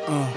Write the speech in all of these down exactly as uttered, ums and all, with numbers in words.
Uh.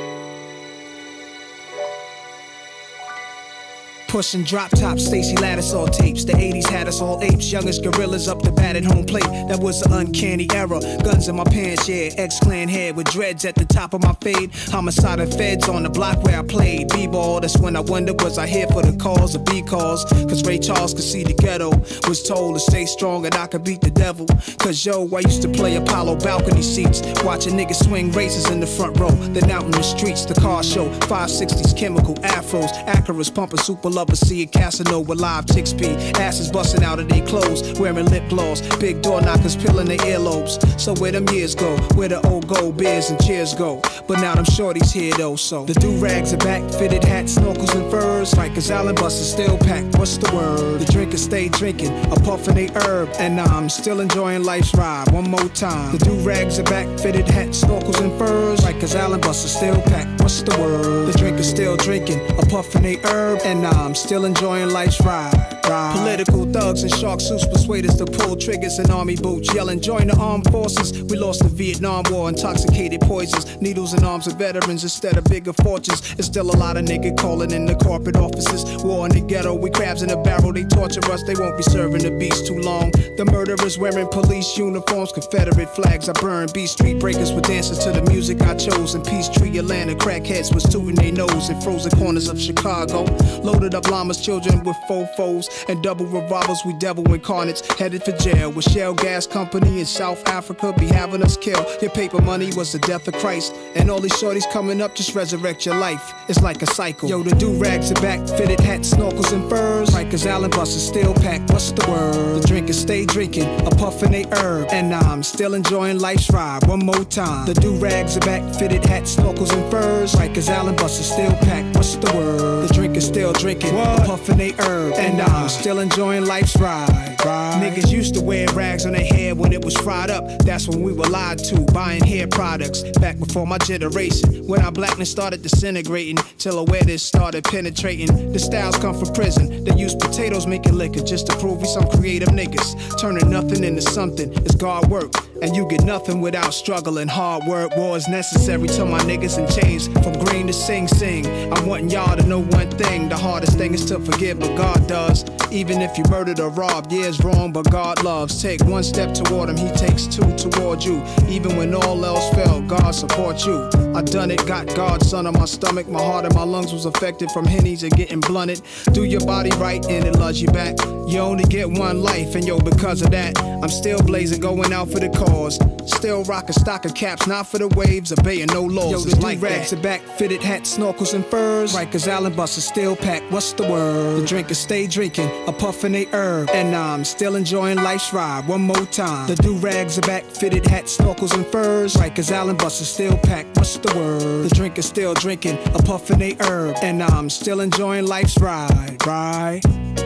Pushing drop top Stacy Lattisaw tapes. The eighties had us all apes, youngest gorillas up the bat at home plate. That was an uncanny era. Guns in my pants, yeah. X-Clan head with dreads at the top of my fade. Homicide and feds on the block where I played b-ball. That's when I wondered, was I here for the cause or B-cause? Cause Ray Charles could see the ghetto. Was told to stay strong and I could beat the devil. Cause yo, I used to play Apollo balcony seats, watching niggas swing races in the front row. Then out in the streets, the car show. five sixties, chemical, afros, Acuras pumping super lovers, see a Casanova live chicks be asses busting out of their clothes, wearing lip gloss, big door knockers peeling their earlobes. So where them years go, where the old gold beers and cheers go. But now them shorties here though, so the do-rags are back, fitted hats, snorkels and furs. Rikers Island buses still packed, what's the word? The drinkers stay drinking, a puff in they herb, and I'm still enjoying life's ride. One more time, the do-rags are back, fitted hats, snorkels and furs. Rikers Island buses still packed, what's the word? The drinkers still drinking, a puff in they herb, and I'm still enjoying life's ride. ride. Political thugs and shark suits persuade us to pull triggers in army boots, yelling join the armed forces. We lost the Vietnam War, intoxicated poisons, needles and arms of veterans instead of bigger fortunes. It's still a lot of niggas calling in the corporate offices. War in the ghetto, we crabs in a barrel, they torture us, they won't be serving the beast too long. The murderers wearing police uniforms, Confederate flags I burn. B Street breakers with dances to the music I chose. In Peachtree, Atlanta, crackheads was tooting their nose in frozen corners of Chicago. Loaded up llamas, children with fofos and double revolvers, we devil incarnates, headed for jail. With Shell Gas Company in South Africa be having us kill. Your paper money was the death of Christ, and all these shorties coming up just resurrect your life. It's like a cycle. Yo, the do-rags are back, fitted hats, snorkels and furs. Rikers Island buses still packed, what's the word? The drinkers stay drinking, a puff in they herb, and I'm still enjoying life's ride. One more time, the do-rags are back, fitted hats, snorkels and furs. Rikers Island buses still packed, what's the word? The drinkers still drinking, what? A puff in they herb, and I'm still enjoying life's ride. ride. Niggas used to wear rags on their hair when it was fried up. That's when we were lied to, buying hair products. Back before my generation, when our blackness started disintegrating, till awareness started penetrating. The styles come from prison. They use potatoes making liquor just to prove we some creative niggas. Turning nothing into something is God work, and you get nothing without struggle and hard work. War is necessary to my niggas in chains, from green to Sing Sing. I'm wanting y'all to know one thing: the hardest thing is to forgive, but God does. Even if you murdered or robbed, yeah, it's wrong, but God loves. Take one step toward him, he takes two toward you. Even when all else failed, God supports you. I done it, got God's son on my stomach. My heart and my lungs was affected from hennies and getting blunted. Do your body right and it loves you back. You only get one life, and yo, because of that, I'm still blazing, going out for the cause. Still rocking stocking caps, not for the waves, obeying no laws. Yo, the do-rags are back, fitted hats, snorkels and furs. Rikers Island buses still packed, what's the word? The drinkers stay drinking, a puff in they herb, and I'm still enjoying life's ride. One more time, the do-rags are back, fitted hats, snorkels and furs. Rikers Island buses still packed, what's the word? The drinkers still drinking, a puff in they herb, and I'm still enjoying life's ride. Ride.